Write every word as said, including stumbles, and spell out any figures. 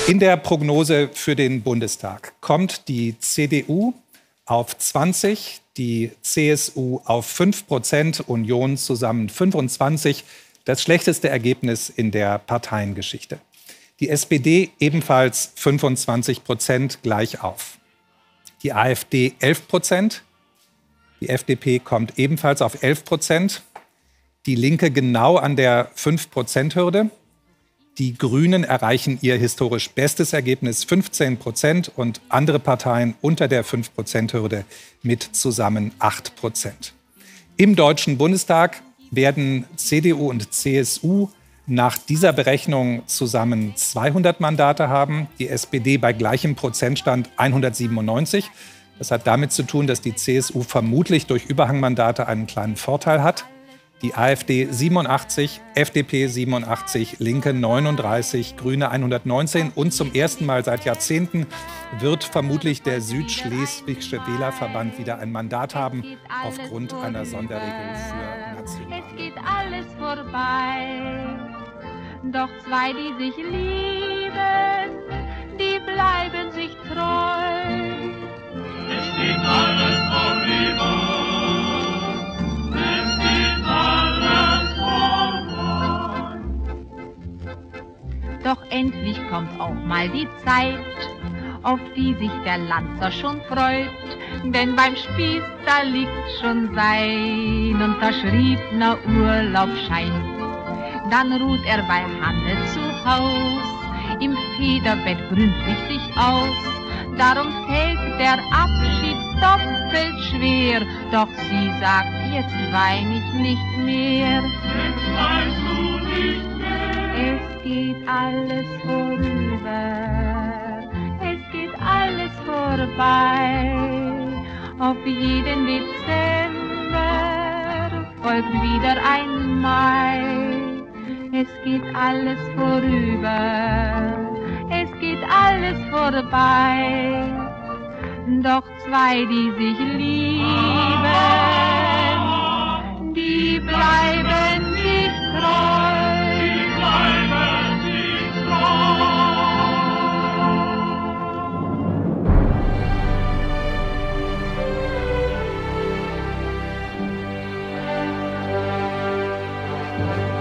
In der Prognose für den Bundestag kommt die C D U auf zwanzig, die C S U auf fünf Prozent, Union zusammen fünfundzwanzig. Das schlechteste Ergebnis in der Parteiengeschichte. Die S P D ebenfalls fünfundzwanzig Prozent, gleich auf. Die AfD elf Prozent. Die F D P kommt ebenfalls auf elf Prozent. Die Linke genau an der fünf Prozent-Hürde. Die Grünen erreichen ihr historisch bestes Ergebnis, fünfzehn Prozent, und andere Parteien unter der fünf Prozent-Hürde mit zusammen acht Prozent. Im Deutschen Bundestag werden C D U und C S U nach dieser Berechnung zusammen zweihundert Mandate haben, die S P D bei gleichem Prozentstand hundertsiebenundneunzig. Das hat damit zu tun, dass die C S U vermutlich durch Überhangmandate einen kleinen Vorteil hat. Die AfD siebenundachtzig, F D P siebenundachtzig, Linke neununddreißig, Grüne hundertneunzehn und zum ersten Mal seit Jahrzehnten wird vermutlich der Südschleswigsche Wählerverband wieder ein Mandat haben aufgrund einer Sonderregel für Nationalwahlen. Es geht alles vorbei, doch zwei, die sich lieben, die bleiben sich treu. Es geht alles vorüber. Doch endlich kommt auch mal die Zeit, auf die sich der Lanzer schon freut. Denn beim Spieß, da liegt schon sein unterschriebener Urlaubsschein. Dann ruht er bei Hanne zu Haus, im Federbett gründlich sich aus. Darum fällt der Abschied doppelt schwer. Doch sie sagt, jetzt wein ich nicht mehr. Jetzt weinst du nicht mehr. Es geht alles vorüber, es geht alles vorbei. Auf jeden Dezember folgt wieder ein Mai. Es geht alles vorüber, es geht alles vorbei. Doch zwei, die sich lieben, die bleiben sich treu. Thank you.